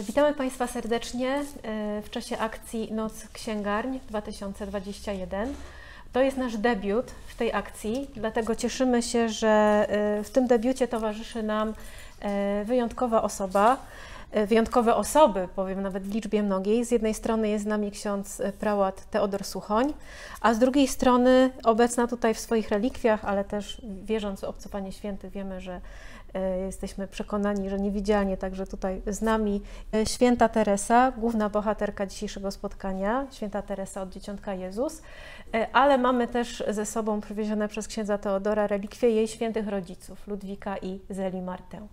Witamy Państwa serdecznie w czasie akcji Noc Księgarń 2021. To jest nasz debiut w tej akcji, dlatego cieszymy się, że w tym debiucie towarzyszy nam wyjątkowa osoba, wyjątkowe osoby, powiem nawet w liczbie mnogiej. Z jednej strony jest z nami ksiądz prałat Teodor Suchoń, a z drugiej strony obecna tutaj w swoich relikwiach, ale też wierząc w obcopanie świętych, wiemy, że jesteśmy przekonani, że niewidzialnie także tutaj z nami święta Teresa, główna bohaterka dzisiejszego spotkania, święta Teresa od Dzieciątka Jezus, ale mamy też ze sobą przywiezione przez księdza Teodora relikwie jej świętych rodziców, Ludwika i Zeli Martę.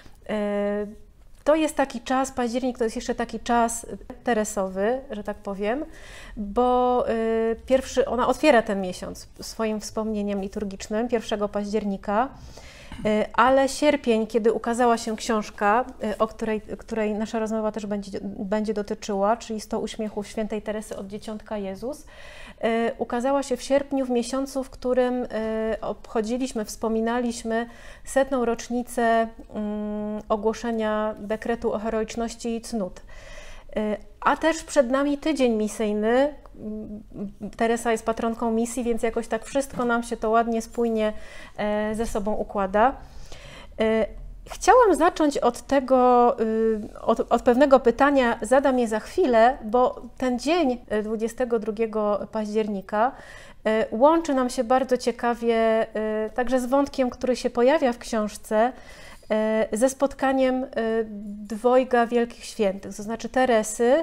To jest taki czas, październik to jest jeszcze taki czas teresowy, że tak powiem, bo ona otwiera ten miesiąc swoim wspomnieniem liturgicznym 1 października, ale sierpień, kiedy ukazała się książka, której nasza rozmowa też będzie dotyczyła, czyli 100 uśmiechów świętej Teresy od Dzieciątka Jezus, ukazała się w sierpniu, w miesiącu, w którym obchodziliśmy, wspominaliśmy 100. rocznicę ogłoszenia dekretu o heroiczności i cnót. A też przed nami tydzień misyjny. Teresa jest patronką misji, więc jakoś tak wszystko nam się to ładnie, spójnie ze sobą układa. Chciałam zacząć od tego, od pewnego pytania, zadam je za chwilę, bo ten dzień 22 października łączy nam się bardzo ciekawie także z wątkiem, który się pojawia w książce, ze spotkaniem dwojga wielkich świętych, to znaczy Teresy,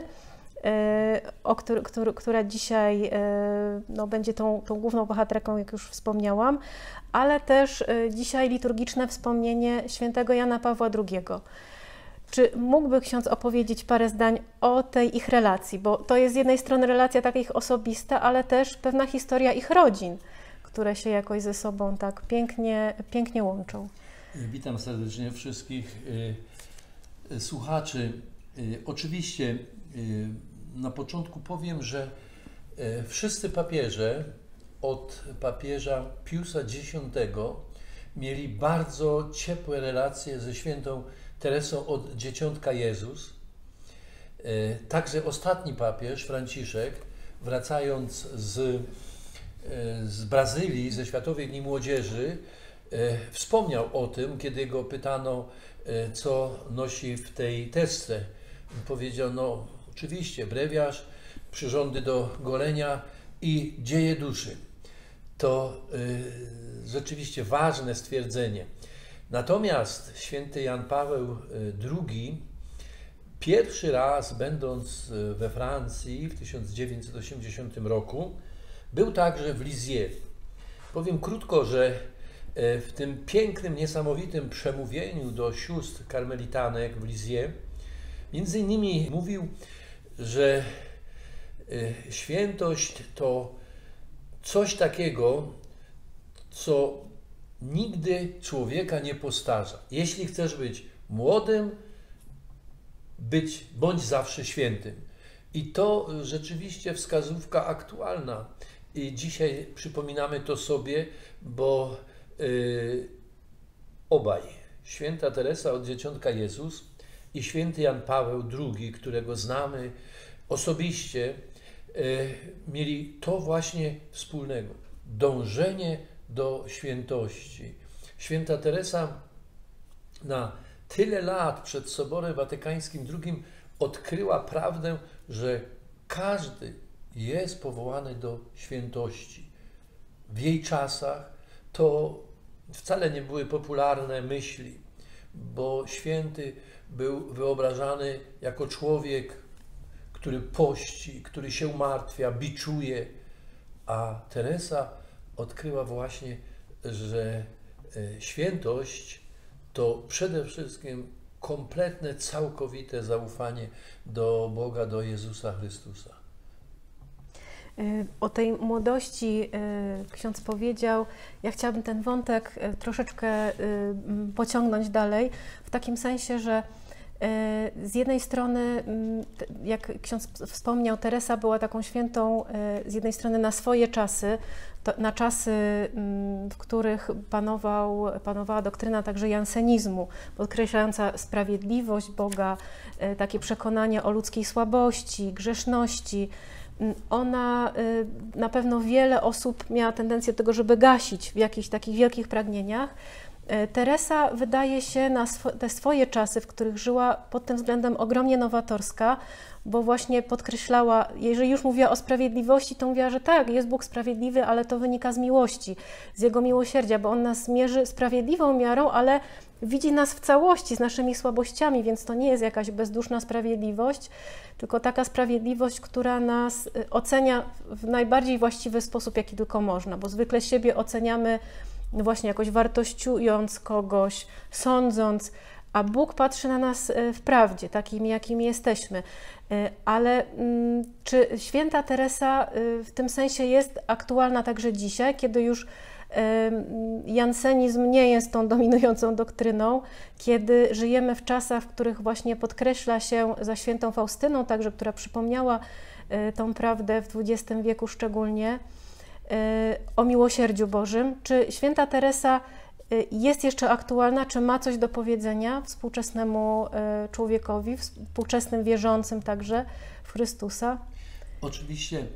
która dzisiaj będzie tą główną bohaterką, jak już wspomniałam, ale też dzisiaj liturgiczne wspomnienie świętego Jana Pawła II. Czy mógłby ksiądz opowiedzieć parę zdań o tej ich relacji? Bo to jest z jednej strony relacja taka ich osobista, ale też pewna historia ich rodzin, które się jakoś ze sobą tak pięknie łączą. Witam serdecznie wszystkich słuchaczy. Oczywiście na początku powiem, że wszyscy papieże od papieża Piusa X mieli bardzo ciepłe relacje ze świętą Teresą od Dzieciątka Jezus. Także ostatni papież, Franciszek, wracając z Brazylii, ze Światowych Dni Młodzieży, wspomniał o tym, kiedy go pytano, co nosi w tej teczce. Powiedział, no oczywiście, brewiarz, przyrządy do golenia i dzieje duszy. To rzeczywiście ważne stwierdzenie. Natomiast święty Jan Paweł II pierwszy raz, będąc we Francji w 1980 roku, był także w Lisieux. Powiem krótko, że w tym pięknym, niesamowitym przemówieniu do sióstr karmelitanek w Lisieux między innymi mówił, że świętość to coś takiego, co nigdy człowieka nie postarza. Jeśli chcesz być młodym, bądź zawsze świętym. I to rzeczywiście wskazówka aktualna. I dzisiaj przypominamy to sobie, bo obaj, święta Teresa od Dzieciątka Jezus i święty Jan Paweł II, którego znamy osobiście, mieli to właśnie wspólnego. Dążenie do świętości. Święta Teresa na tyle lat przed Soborem Watykańskim II odkryła prawdę, że każdy jest powołany do świętości. W jej czasach to wcale nie były popularne myśli, bo święty był wyobrażany jako człowiek, który pości, który się umartwia, biczuje, a Teresa odkryła właśnie, że świętość to przede wszystkim kompletne, całkowite zaufanie do Boga, do Jezusa Chrystusa. O tej młodości ksiądz powiedział, ja chciałabym ten wątek troszeczkę pociągnąć dalej, w takim sensie, że Z jednej strony, jak ksiądz wspomniał, Teresa była taką świętą z jednej strony na swoje czasy, na czasy, w których panowała doktryna także jansenizmu, podkreślająca sprawiedliwość Boga, takie przekonanie o ludzkiej słabości, grzeszności. Ona na pewno wiele osób miała tendencję do tego, żeby gasić w jakichś takich wielkich pragnieniach. Teresa wydaje się na te swoje czasy, w których żyła, pod tym względem ogromnie nowatorska, bo właśnie podkreślała, jeżeli już mówiła o sprawiedliwości, to mówiła, że tak, jest Bóg sprawiedliwy, ale to wynika z miłości, z Jego miłosierdzia, bo On nas mierzy sprawiedliwą miarą, ale widzi nas w całości z naszymi słabościami, więc to nie jest jakaś bezduszna sprawiedliwość, tylko taka sprawiedliwość, która nas ocenia w najbardziej właściwy sposób, jaki tylko można, bo zwykle siebie oceniamy właśnie jakoś wartościując kogoś, sądząc, a Bóg patrzy na nas w prawdzie, takimi, jakimi jesteśmy. Ale czy święta Teresa w tym sensie jest aktualna także dzisiaj, kiedy już jansenizm nie jest tą dominującą doktryną, kiedy żyjemy w czasach, w których właśnie podkreśla się za świętą Faustyną, także która przypomniała tą prawdę w XX wieku szczególnie, o miłosierdziu Bożym. Czy święta Teresa jest jeszcze aktualna, czy ma coś do powiedzenia współczesnemu człowiekowi, współczesnym wierzącym także w Chrystusa? Oczywiście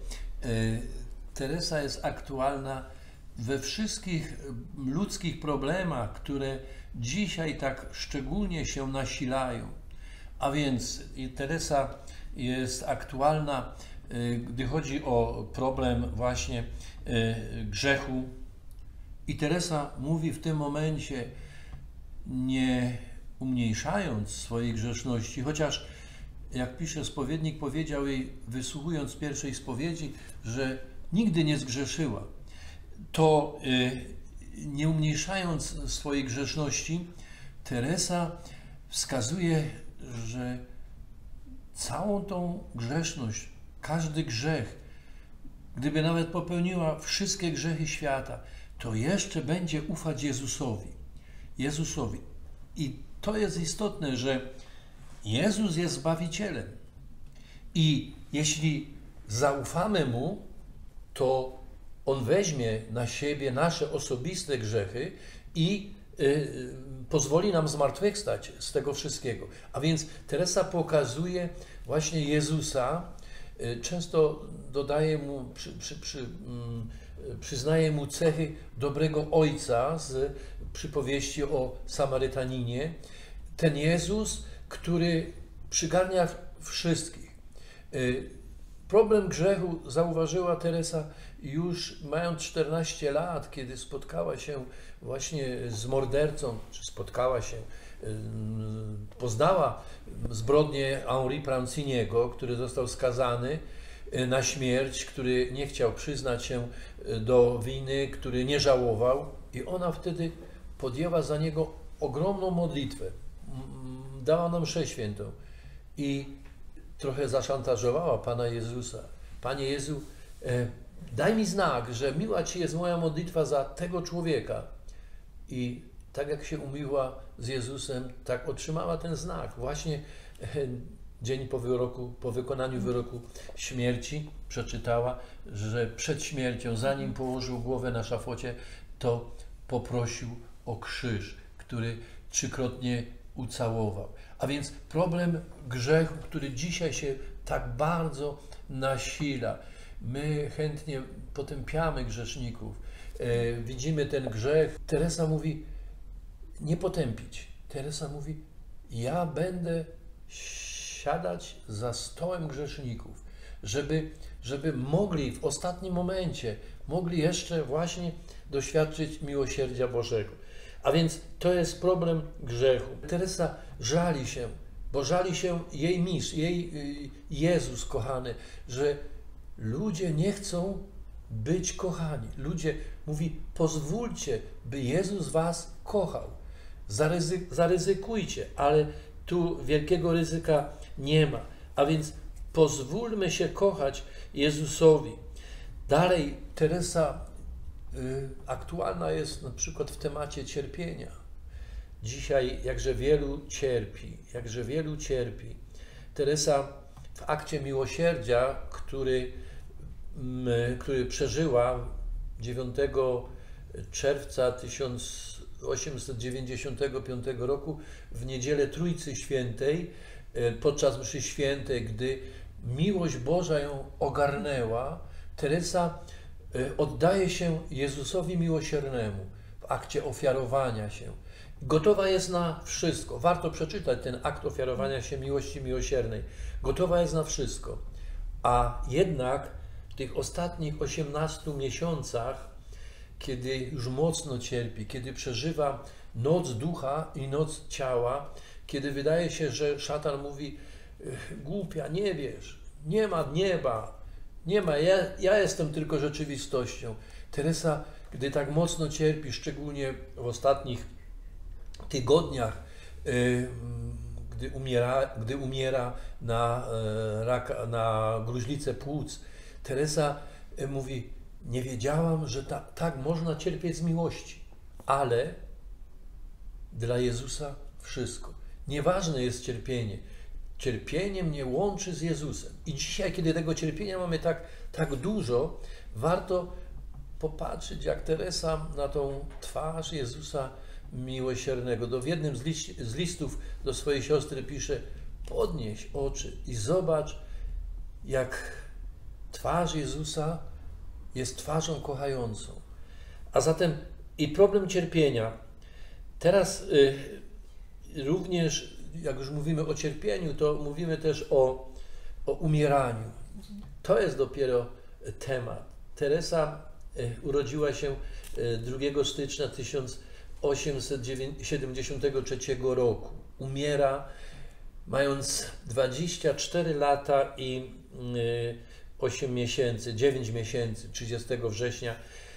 Teresa jest aktualna we wszystkich ludzkich problemach, które dzisiaj tak szczególnie się nasilają. A więc Teresa jest aktualna, gdy chodzi o problem właśnie grzechu. I Teresa mówi w tym momencie, nie umniejszając swojej grzeszności, chociaż jak pisze spowiednik, powiedział jej, wysłuchując pierwszej spowiedzi, że nigdy nie zgrzeszyła. To nie umniejszając swojej grzeszności, Teresa wskazuje, że całą tą grzeszność, każdy grzech, gdyby nawet popełniła wszystkie grzechy świata, to jeszcze będzie ufać Jezusowi. I to jest istotne, że Jezus jest Zbawicielem. I jeśli zaufamy Mu, to On weźmie na siebie nasze osobiste grzechy i pozwoli nam zmartwychwstać z tego wszystkiego. A więc Teresa pokazuje właśnie Jezusa, często dodaje Mu, przyznaje Mu cechy dobrego ojca z przypowieści o Samarytaninie. Ten Jezus, który przygarnia wszystkich. Problem grzechu zauważyła Teresa już mając 14 lat, kiedy spotkała się właśnie z mordercą, czy poznała zbrodnię Henri Pranciniego, który został skazany na śmierć, który nie chciał przyznać się do winy, który nie żałował, i ona wtedy podjęła za niego ogromną modlitwę. Dała nam mszę świętą i trochę zaszantażowała Pana Jezusa. Panie Jezu, daj mi znak, że miła Ci jest moja modlitwa za tego człowieka. I tak jak się umówiła z Jezusem, tak otrzymała ten znak. Właśnie dzień po wykonaniu wyroku śmierci przeczytała, że przed śmiercią, zanim położył głowę na szafocie, to poprosił o krzyż, który 3-krotnie ucałował. A więc problem grzechu, który dzisiaj się tak bardzo nasila. My chętnie potępiamy grzeszników, widzimy ten grzech. Teresa mówi, nie potępić. Teresa mówi, ja będę siadać za stołem grzeszników, żeby mogli w ostatnim momencie, mogli jeszcze właśnie doświadczyć miłosierdzia Bożego. A więc to jest problem grzechu. Teresa żali się, bo żali się jej mistrz, jej Jezus kochany, że ludzie nie chcą być kochani. Ludzie mówi, pozwólcie, by Jezus was kochał. Zaryzykujcie, ale tu wielkiego ryzyka nie ma. A więc pozwólmy się kochać Jezusowi. Dalej Teresa aktualna jest na przykład w temacie cierpienia. dzisiaj jakże wielu cierpi, jakże wielu cierpi. Teresa w akcie miłosierdzia, który przeżyła 9 czerwca 1895 roku w niedzielę Trójcy Świętej, podczas mszy świętej, gdy miłość Boża ją ogarnęła, Teresa oddaje się Jezusowi miłosiernemu w akcie ofiarowania się. Gotowa jest na wszystko. Warto przeczytać ten akt ofiarowania się miłości miłosiernej. Gotowa jest na wszystko. A jednak w tych ostatnich 18 miesiącach, kiedy już mocno cierpi, kiedy przeżywa noc ducha i noc ciała, kiedy wydaje się, że szatan mówi: głupia, nie wiesz, nie ma nieba, nie ma, ja jestem tylko rzeczywistością. Teresa, gdy tak mocno cierpi, szczególnie w ostatnich tygodniach, gdy umiera na gruźlicę płuc, Teresa mówi: nie wiedziałam, że tak można cierpieć z miłości, ale dla Jezusa wszystko. Nieważne jest cierpienie. Cierpienie mnie łączy z Jezusem. I dzisiaj, kiedy tego cierpienia mamy tak dużo, warto popatrzeć, jak Teresa, na tą twarz Jezusa miłosiernego. W jednym z listów do swojej siostry pisze: podnieś oczy i zobacz, jak twarz Jezusa jest twarzą kochającą. A zatem i problem cierpienia. Teraz również, jak już mówimy o cierpieniu, to mówimy też o umieraniu. To jest dopiero temat. Teresa urodziła się 2 stycznia 1873 roku. Umiera mając 24 lata i 9 miesięcy, 30 września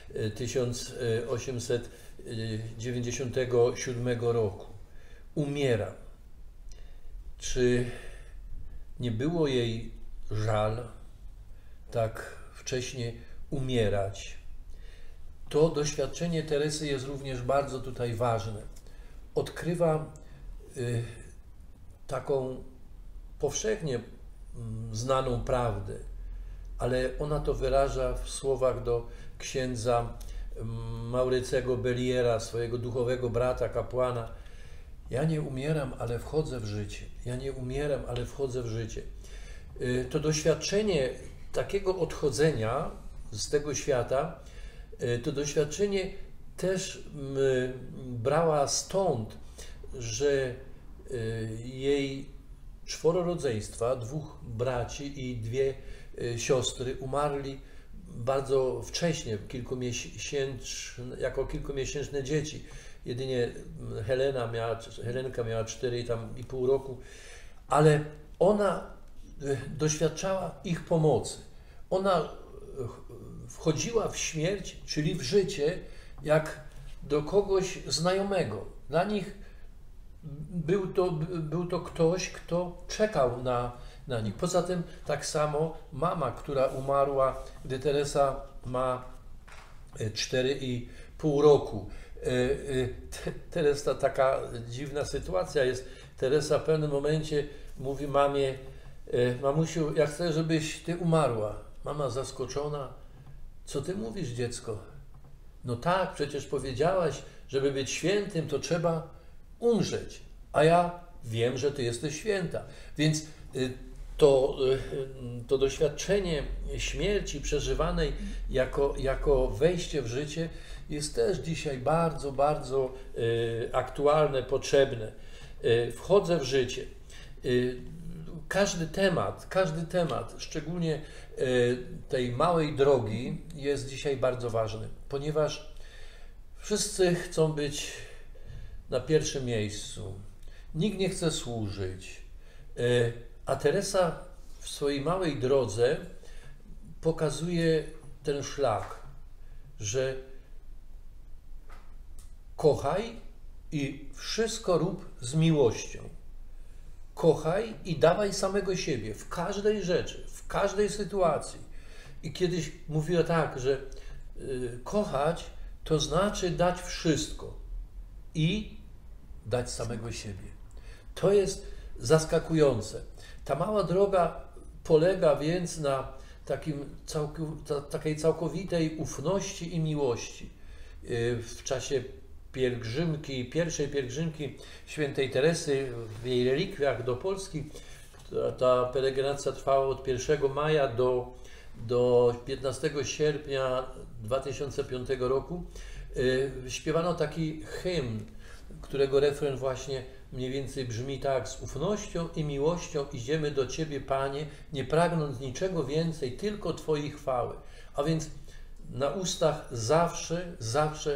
1897 roku. Umiera. Czy nie było jej żal tak wcześnie umierać? To doświadczenie Teresy jest również bardzo tutaj ważne. Odkrywa taką powszechnie znaną prawdę, ale ona to wyraża w słowach do księdza Maurycego Belliera, swojego duchowego brata, kapłana: ja nie umieram, ale wchodzę w życie. Ja nie umieram, ale wchodzę w życie. To doświadczenie takiego odchodzenia z tego świata, to doświadczenie też brała stąd, że jej 4 rodzeństwa, 2 braci i 2 siostry umarli bardzo wcześnie, jako kilkumiesięczne dzieci. Jedynie Helenka miała 4,5 roku, ale ona doświadczała ich pomocy. Ona wchodziła w śmierć, czyli w życie, jak do kogoś znajomego. Dla nich był to ktoś, kto czekał na nich. Poza tym tak samo mama, która umarła, gdy Teresa ma 4,5 roku. Teresa, taka dziwna sytuacja jest. Teresa w pewnym momencie mówi mamie: mamusiu, ja chcę, żebyś ty umarła. Mama zaskoczona: co ty mówisz, dziecko? No tak, przecież powiedziałaś, żeby być świętym, to trzeba umrzeć. A ja wiem, że ty jesteś święta. Więc to doświadczenie śmierci przeżywanej jako wejście w życie jest też dzisiaj bardzo, bardzo aktualne, potrzebne. Wchodzę w życie. Każdy temat, szczególnie tej małej drogi, jest dzisiaj bardzo ważny, ponieważ wszyscy chcą być na pierwszym miejscu. Nikt nie chce służyć. A Teresa w swojej małej drodze pokazuje ten szlak, że kochaj i wszystko rób z miłością. Kochaj i dawaj samego siebie w każdej rzeczy, w każdej sytuacji. I kiedyś mówiła tak, że kochać to znaczy dać wszystko i dać samego siebie. To jest zaskakujące. Ta mała droga polega więc na takiej całkowitej ufności i miłości. W czasie pierwszej pielgrzymki świętej Teresy w jej relikwiach do Polski, ta peregrinacja trwała od 1 maja do 15 sierpnia 2005 roku, śpiewano taki hymn, którego refren właśnie mniej więcej brzmi tak: z ufnością i miłością idziemy do Ciebie, Panie, nie pragnąc niczego więcej, tylko Twojej chwały. A więc na ustach zawsze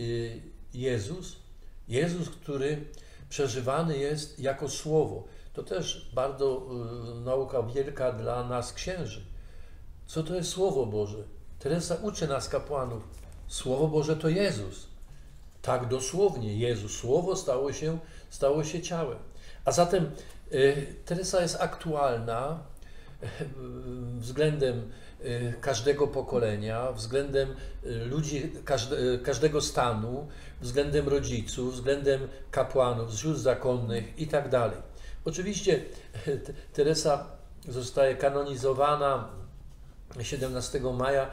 Jezus, który przeżywany jest jako Słowo. To też bardzo nauka wielka dla nas księży. Co to jest Słowo Boże? Teresa uczy nas, kapłanów. Słowo Boże to Jezus. Tak dosłownie, Jezus, Słowo stało się ciałem. A zatem Teresa jest aktualna względem każdego pokolenia, względem ludzi każdego stanu, względem rodziców, względem kapłanów, sióstr zakonnych i tak dalej. Oczywiście Teresa zostaje kanonizowana 17 maja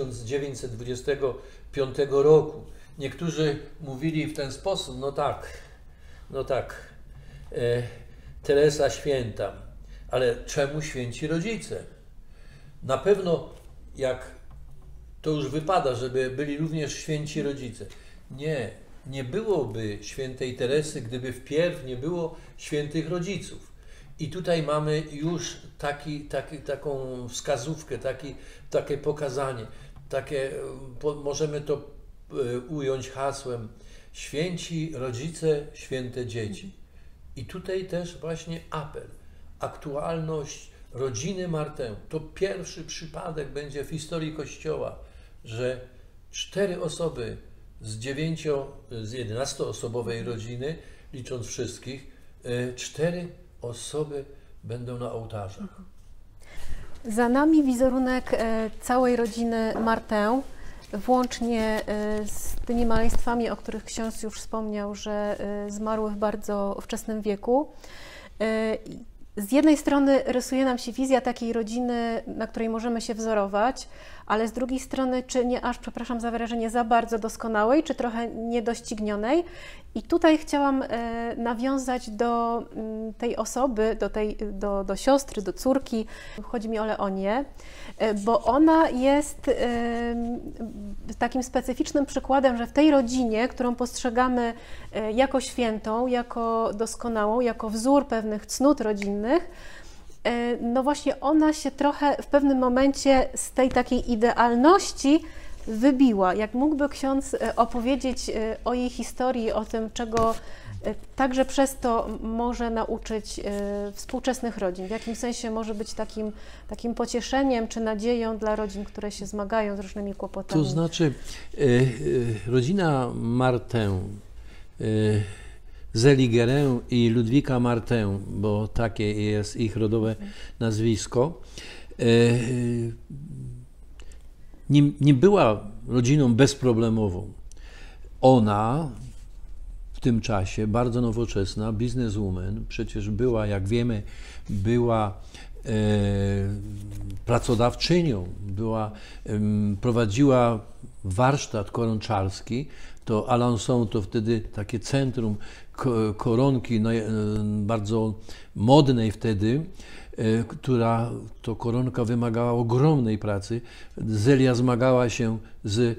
1925 roku. Niektórzy mówili w ten sposób: no tak, Teresa święta, ale czemu święci rodzice? Na pewno, jak to już wypada, żeby byli również święci rodzice. Nie byłoby świętej Teresy, gdyby wpierw nie było świętych rodziców. I tutaj mamy już taką wskazówkę, takie pokazanie, możemy to ująć hasłem: święci rodzice, święte dzieci. I tutaj też właśnie apel, aktualność rodziny Martę. To pierwszy przypadek będzie w historii Kościoła, że 4 osoby z 11-osobowej rodziny, licząc wszystkich, 4 osoby będą na ołtarzach. Za nami wizerunek całej rodziny Martę, włącznie z tymi maleństwami, o których ksiądz już wspomniał, że zmarły w bardzo wczesnym wieku. Z jednej strony rysuje nam się wizja takiej rodziny, na której możemy się wzorować, ale z drugiej strony, czy nie aż, przepraszam za wyrażenie, za bardzo doskonałej, czy trochę niedoścignionej. I tutaj chciałam nawiązać do tej osoby, do siostry, do córki, chodzi mi o Leonię, bo ona jest takim specyficznym przykładem, że w tej rodzinie, którą postrzegamy jako świętą, jako doskonałą, jako wzór pewnych cnót rodzinnych, no właśnie ona się trochę w pewnym momencie z tej takiej idealności wybiła. Jak mógłby ksiądz opowiedzieć o jej historii, o tym, czego także przez to może nauczyć współczesnych rodzin? W jakim sensie może być takim pocieszeniem czy nadzieją dla rodzin, które się zmagają z różnymi kłopotami? To znaczy, rodzina Martę, Zeligerę i Ludwika Martę, bo takie jest ich rodowe nazwisko, nie była rodziną bezproblemową. Ona w tym czasie bardzo nowoczesna, bizneswoman, przecież była, jak wiemy, pracodawczynią, prowadziła warsztat koronczarski. To Alençon to wtedy takie centrum koronki bardzo modnej wtedy, która to koronka wymagała ogromnej pracy. Zelia zmagała się z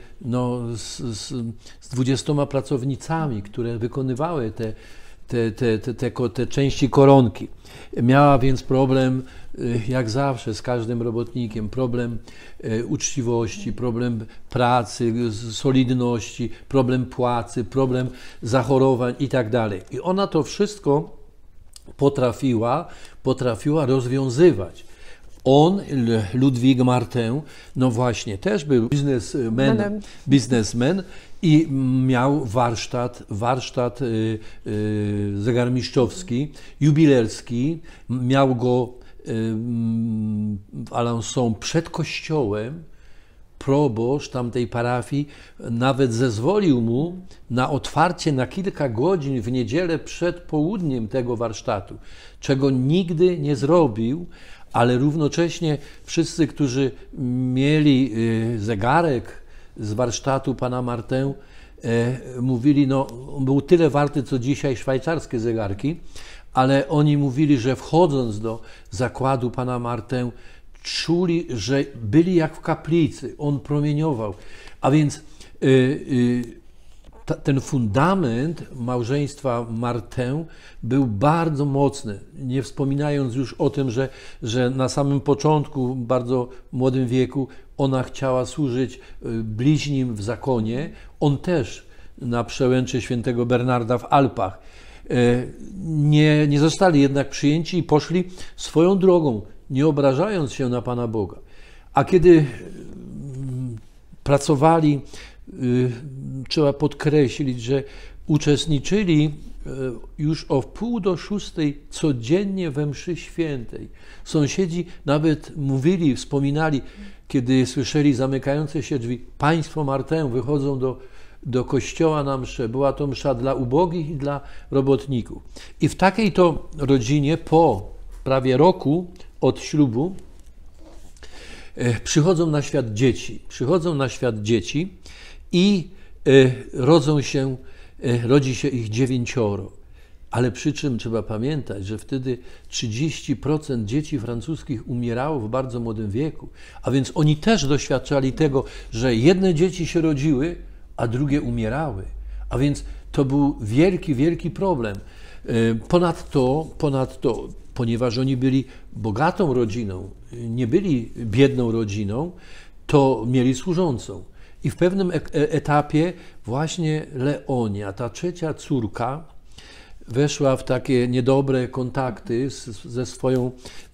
20 pracownicami, które wykonywały te części koronki. Miała więc problem, jak zawsze z każdym robotnikiem, problem uczciwości, problem pracy, solidności, problem płacy, problem zachorowań i tak dalej. I ona to wszystko potrafiła rozwiązywać. On, Ludwik Martę, no właśnie, też był biznesmen i miał warsztat zegarmistrzowski, jubilerski. Miał go w Alençon przed kościołem, proboszcz tamtej parafii nawet zezwolił mu na otwarcie na kilka godzin w niedzielę przed południem tego warsztatu, czego nigdy nie zrobił, ale równocześnie wszyscy, którzy mieli zegarek z warsztatu pana Martin, mówili, no był tyle warty, co dzisiaj szwajcarskie zegarki, ale oni mówili, że wchodząc do zakładu pana Martin, czuli, że byli jak w kaplicy, on promieniował. A więc ten fundament małżeństwa Martin był bardzo mocny, nie wspominając już o tym, że na samym początku, w bardzo młodym wieku, ona chciała służyć bliźnim w zakonie, on też na przełęczy świętego Bernarda w Alpach. Nie zostali jednak przyjęci i poszli swoją drogą, nie obrażając się na Pana Boga. A kiedy pracowali, trzeba podkreślić, że uczestniczyli już o 5:45 codziennie we mszy świętej. Sąsiedzi nawet mówili, wspominali, kiedy słyszeli zamykające się drzwi, państwo Martin wychodzą do kościoła na mszę. Była to msza dla ubogich i dla robotników. I w takiej to rodzinie po prawie roku od ślubu przychodzą na świat dzieci i rodzi się ich 9. Ale przy czym trzeba pamiętać, że wtedy 30% dzieci francuskich umierało w bardzo młodym wieku, a więc oni też doświadczali tego, że jedne dzieci się rodziły, a drugie umierały. A więc to był wielki, wielki problem. Ponadto, ponieważ oni byli bogatą rodziną, nie byli biedną rodziną, to mieli służącą. I w pewnym etapie właśnie Leonia, ta trzecia córka, weszła w takie niedobre kontakty ze swoją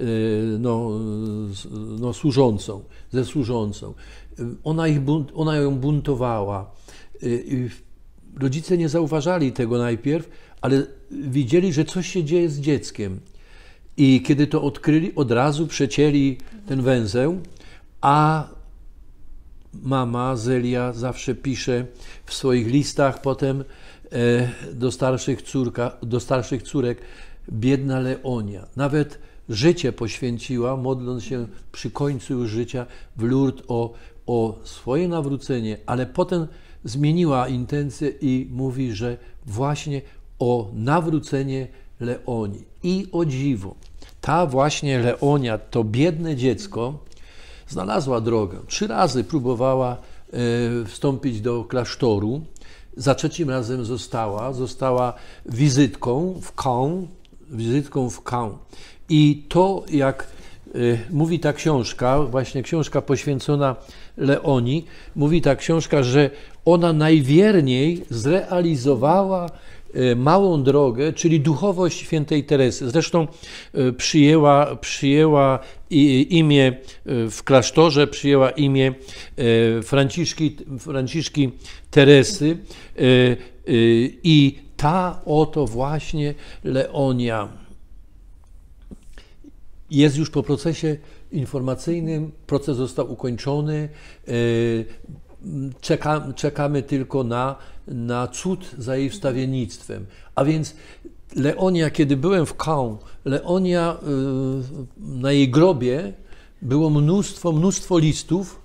służącą. Ona ją buntowała. Rodzice nie zauważali tego najpierw, ale widzieli, że coś się dzieje z dzieckiem. I kiedy to odkryli, od razu przecięli ten węzeł, a mama Zelia zawsze pisze w swoich listach potem do starszych córek, biedna Leonia. Nawet życie poświęciła, modląc się przy końcu już życia w Lourdes o swoje nawrócenie, ale potem zmieniła intencję i mówi, że właśnie o nawrócenie Leonii. I o dziwo, ta właśnie Leonia, to biedne dziecko, znalazła drogę. 3 razy próbowała wstąpić do klasztoru. Za 3. razem została wizytką w Caen. I to, jak mówi ta książka, właśnie książka poświęcona Leonii, mówi ta książka, że ona najwierniej zrealizowała małą drogę, czyli duchowość świętej Teresy. Zresztą przyjęła imię w klasztorze, przyjęła imię Franciszki Teresy i ta oto właśnie Leonia jest już po procesie informacyjnym, proces został ukończony, czekamy tylko na cud za jej wstawiennictwem. A więc Leonia, kiedy byłem w Caen, Leonia, na jej grobie było mnóstwo listów,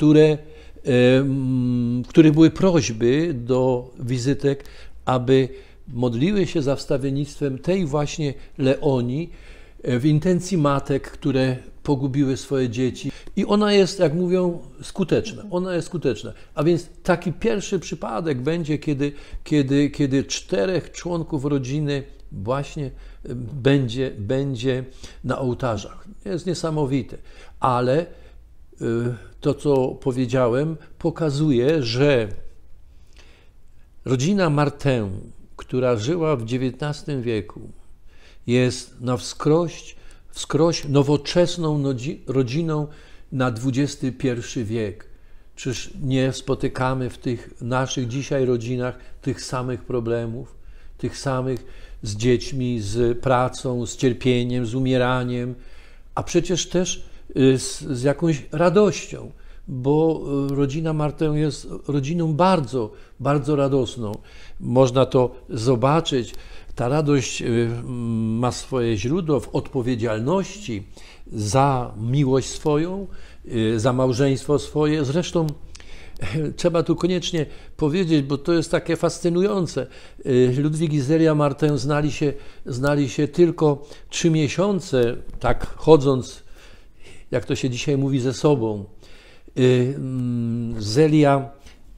w których były prośby do wizytek, aby modliły się za wstawiennictwem tej właśnie Leonii w intencji matek, które pogubiły swoje dzieci. I ona jest, jak mówią, skuteczna. Ona jest skuteczna. A więc taki pierwszy przypadek będzie, kiedy 4 członków rodziny właśnie będzie na ołtarzach. Jest niesamowite. Ale to, co powiedziałem, pokazuje, że rodzina Martin, która żyła w XIX wieku, jest na wskroś nowoczesną rodziną na XXI wiek. Czyż nie spotykamy w tych naszych dzisiaj rodzinach tych samych problemów, tych samych z dziećmi, z pracą, z cierpieniem, z umieraniem, a przecież też z jakąś radością, bo rodzina Martę jest rodziną bardzo, bardzo radosną. Można to zobaczyć. Ta radość ma swoje źródło w odpowiedzialności za miłość swoją, za małżeństwo swoje. Zresztą trzeba tu koniecznie powiedzieć, bo to jest takie fascynujące. Ludwik i Zelia Martę znali się tylko 3 miesiące, tak chodząc, jak to się dzisiaj mówi, ze sobą. Zelia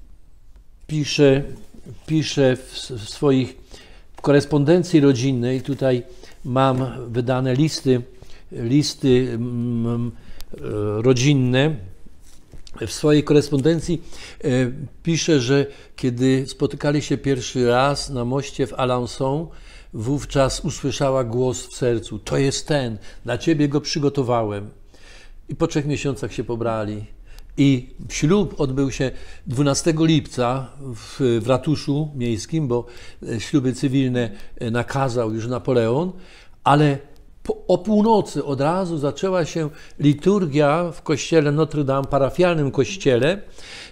pisze w korespondencji rodzinnej, tutaj mam wydane listy rodzinne. W swojej korespondencji pisze, że kiedy spotykali się pierwszy raz na moście w Alençon, wówczas usłyszała głos w sercu: to jest ten, dla ciebie go przygotowałem. I po 3 miesiącach się pobrali. I ślub odbył się 12 lipca w ratuszu miejskim, bo śluby cywilne nakazał już Napoleon, ale o północy od razu zaczęła się liturgia w kościele Notre Dame, parafialnym kościele.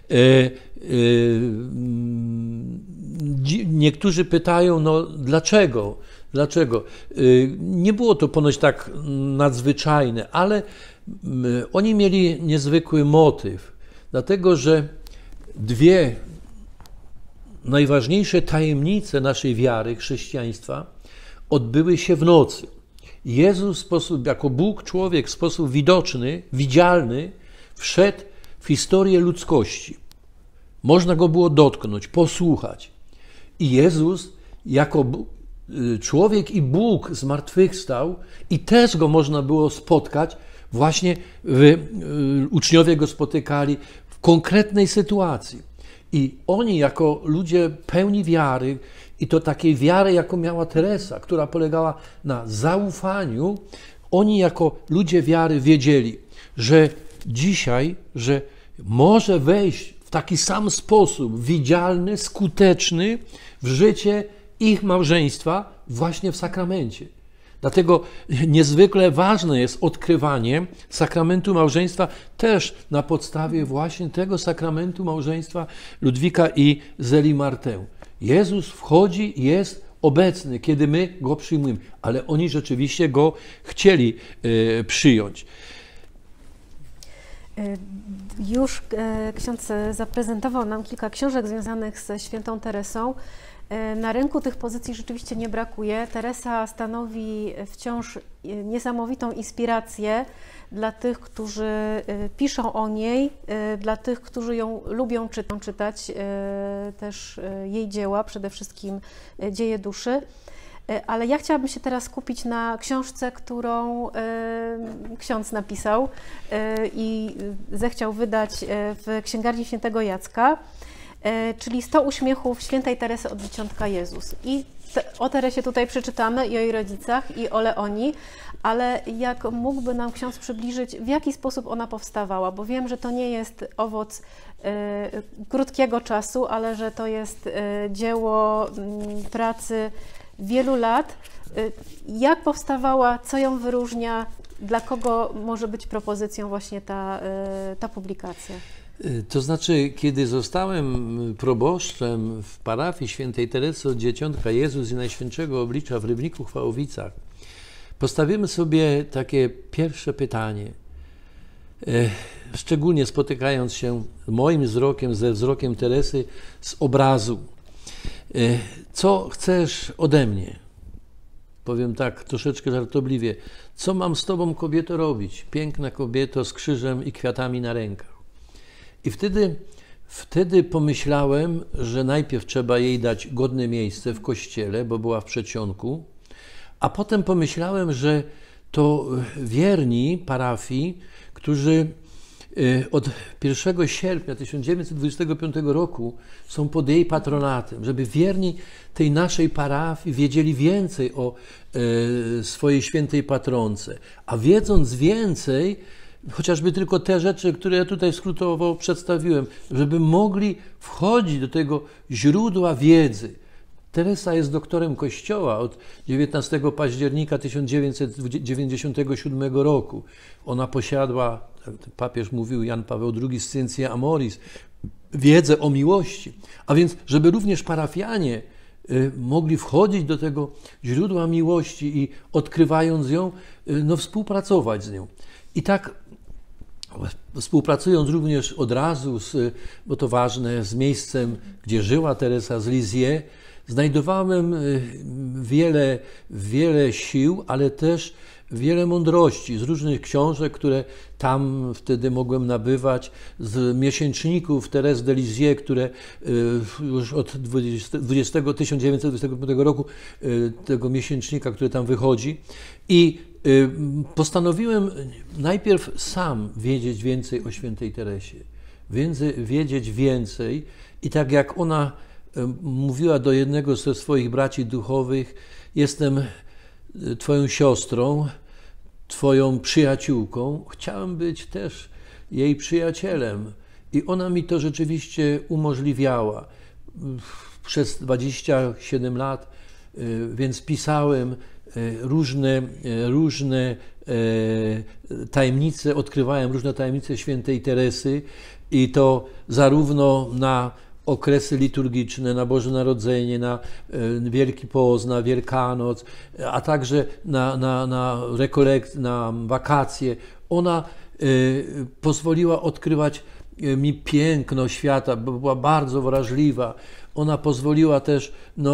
Niektórzy pytają, no dlaczego? Dlaczego? Nie było to ponoć tak nadzwyczajne, ale oni mieli niezwykły motyw, dlatego że 2 najważniejsze tajemnice naszej wiary, chrześcijaństwa, odbyły się w nocy. Jezus w sposób, jako Bóg, człowiek, w sposób widoczny, widzialny, wszedł w historię ludzkości. Można go było dotknąć, posłuchać. I Jezus, jako człowiek i Bóg, zmartwychwstał i też go można było spotkać. Właśnie uczniowie go spotykali w konkretnej sytuacji. I oni, jako ludzie pełni wiary, i to takiej wiary, jaką miała Teresa, która polegała na zaufaniu, oni jako ludzie wiary wiedzieli, że dzisiaj, że może wejść w taki sam sposób widzialny, skuteczny w życie ich małżeństwa właśnie w sakramencie. Dlatego niezwykle ważne jest odkrywanie sakramentu małżeństwa też na podstawie właśnie tego sakramentu małżeństwa Ludwika i Zeli Martę. Jezus wchodzi i jest obecny, kiedy my go przyjmujemy, ale oni rzeczywiście go chcieli przyjąć. Już ksiądz zaprezentował nam kilka książek związanych ze świętą Teresą. Na rynku tych pozycji rzeczywiście nie brakuje. Teresa stanowi wciąż niesamowitą inspirację dla tych, którzy piszą o niej, dla tych, którzy ją lubią czytać też jej dzieła, przede wszystkim Dzieje duszy. Ale ja chciałabym się teraz skupić na książce, którą ksiądz napisał i zechciał wydać w Księgarni Świętego Jacka, czyli 100 uśmiechów świętej Teresy od Dzieciątka Jezus. I o Teresie tutaj przeczytamy, i o jej rodzicach, i o Leonii, ale jak mógłby nam ksiądz przybliżyć, w jaki sposób ona powstawała, bo wiem, że to nie jest owoc krótkiego czasu, ale że to jest dzieło pracy wielu lat. Jak powstawała, co ją wyróżnia, dla kogo może być propozycją właśnie ta publikacja? To znaczy, kiedy zostałem proboszczem w parafii świętej Teresy od Dzieciątka Jezus i Najświętszego Oblicza w Rybniku Chwałowicach, postawimy sobie takie pierwsze pytanie, szczególnie spotykając się moim wzrokiem ze wzrokiem Teresy z obrazu. Co chcesz ode mnie? Powiem tak troszeczkę żartobliwie. Co mam z tobą, kobieto, robić? Piękna kobieto z krzyżem i kwiatami na rękach. I wtedy pomyślałem, że najpierw trzeba jej dać godne miejsce w kościele, bo była w przedsionku, a potem pomyślałem, że to wierni parafii, którzy od 1 sierpnia 1925 roku są pod jej patronatem, żeby wierni tej naszej parafii wiedzieli więcej o swojej świętej patronce. A wiedząc więcej, chociażby tylko te rzeczy, które ja tutaj skrótowo przedstawiłem, żeby mogli wchodzić do tego źródła wiedzy, Teresa jest doktorem Kościoła od 19 października 1997 roku. Ona posiadła, papież mówił, Jan Paweł II, Scientia Amoris, wiedzę o miłości. A więc, żeby również parafianie mogli wchodzić do tego źródła miłości i odkrywając ją, no, współpracować z nią. I tak współpracując również od razu, bo to ważne, z miejscem, gdzie żyła Teresa, z Lisieux, znajdowałem wiele sił, ale też wiele mądrości z różnych książek, które tam wtedy mogłem nabywać, z miesięczników Thérèse de Lisieux, które już od 1925 roku, tego miesięcznika, który tam wychodzi. I postanowiłem najpierw sam wiedzieć więcej o świętej Teresie, wiedzieć więcej i tak jak ona mówiła do jednego ze swoich braci duchowych, jestem twoją siostrą, twoją przyjaciółką, chciałem być też jej przyjacielem i ona mi to rzeczywiście umożliwiała. Przez 27 lat, więc pisałem różne tajemnice, odkrywałem różne tajemnice świętej Teresy i to zarówno na okresy liturgiczne, na Boże Narodzenie, na Wielki Post, na Wielkanoc, a także na wakacje. Ona pozwoliła odkrywać mi piękno świata, bo była bardzo wrażliwa. Ona pozwoliła też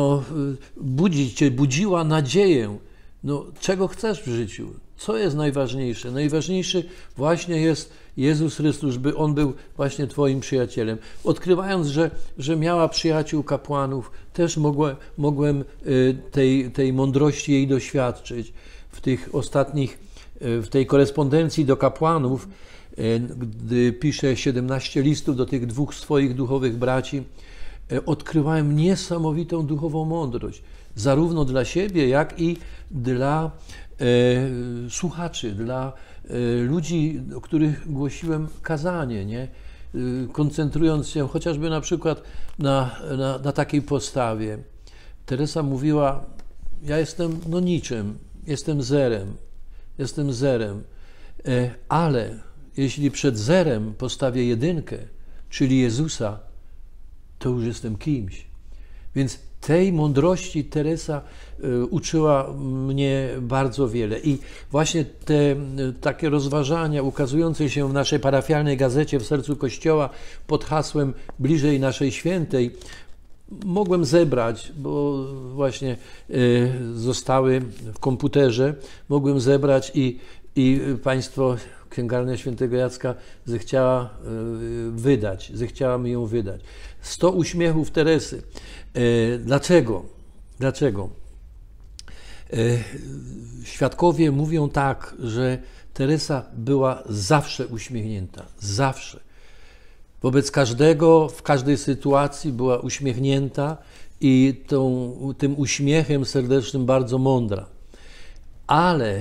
budziła nadzieję. No, czego chcesz w życiu? Co jest najważniejsze? Najważniejszy właśnie jest Jezus Chrystus, by On był właśnie Twoim przyjacielem. Odkrywając, że miała przyjaciół kapłanów, też mogłem tej mądrości jej doświadczyć. W tych ostatnich, w tej korespondencji do kapłanów, gdy pisze 17 listów do tych dwóch swoich duchowych braci, odkrywałem niesamowitą duchową mądrość, zarówno dla siebie, jak i dla słuchaczy, dla ludzi, o których głosiłem kazanie, nie? Koncentrując się chociażby na przykład na takiej postawie. Teresa mówiła, ja jestem niczym, jestem zerem, ale jeśli przed zerem postawię jedynkę, czyli Jezusa, to już jestem kimś. Więc tej mądrości Teresa uczyła mnie bardzo wiele. I właśnie te takie rozważania ukazujące się w naszej parafialnej gazecie W sercu Kościoła pod hasłem Bliżej naszej świętej mogłem zebrać, bo właśnie zostały w komputerze, mogłem zebrać i państwo, Księgarnia Świętego Jacka zechciała mi ją wydać. 100 uśmiechów Teresy. Dlaczego? Świadkowie mówią tak, że Teresa była zawsze uśmiechnięta. Zawsze. Wobec każdego, w każdej sytuacji była uśmiechnięta i tym uśmiechem serdecznym bardzo mądra. Ale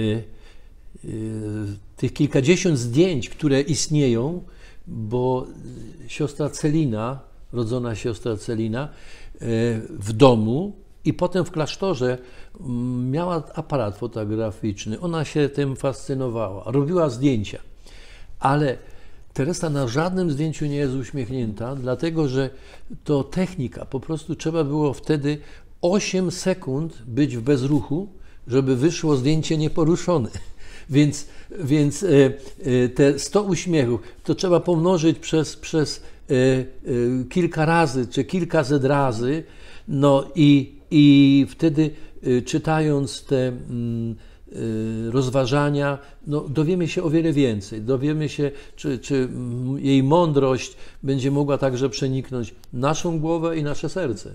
tych kilkadziesiąt zdjęć, które istnieją, bo siostra Celina, rodzona siostra Celina, w domu i potem w klasztorze miała aparat fotograficzny. Ona się tym fascynowała, robiła zdjęcia, ale Teresa na żadnym zdjęciu nie jest uśmiechnięta, dlatego że to technika. Po prostu trzeba było wtedy 8 sekund być w bezruchu, żeby wyszło zdjęcie nieporuszone. Więc te 100 uśmiechów to trzeba pomnożyć przez kilka razy, czy kilkaset razy, no i wtedy czytając te rozważania, no, dowiemy się o wiele więcej. Dowiemy się, czy jej mądrość będzie mogła także przeniknąć naszą głowę i nasze serce.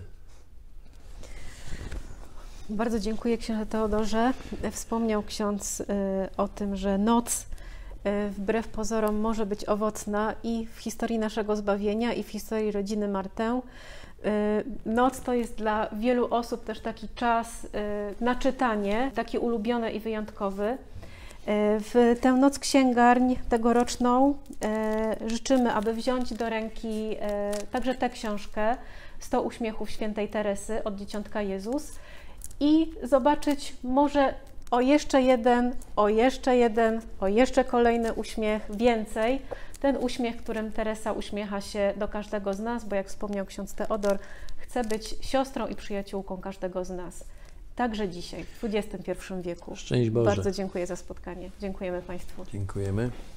Bardzo dziękuję, księże Teodorze. Wspomniał ksiądz o tym, że noc wbrew pozorom może być owocna i w historii naszego zbawienia, i w historii rodziny Martę. Noc to jest dla wielu osób też taki czas na czytanie, taki ulubiony i wyjątkowy. W tę Noc Księgarń tegoroczną życzymy, aby wziąć do ręki także tę książkę 100 uśmiechów świętej Teresy od Dzieciątka Jezus i zobaczyć może o jeszcze jeden, o jeszcze kolejny uśmiech więcej. Ten uśmiech, którym Teresa uśmiecha się do każdego z nas, bo jak wspomniał ksiądz Teodor, chce być siostrą i przyjaciółką każdego z nas. Także dzisiaj, w XXI wieku. Szczęść Boże. Bardzo dziękuję za spotkanie. Dziękujemy Państwu. Dziękujemy.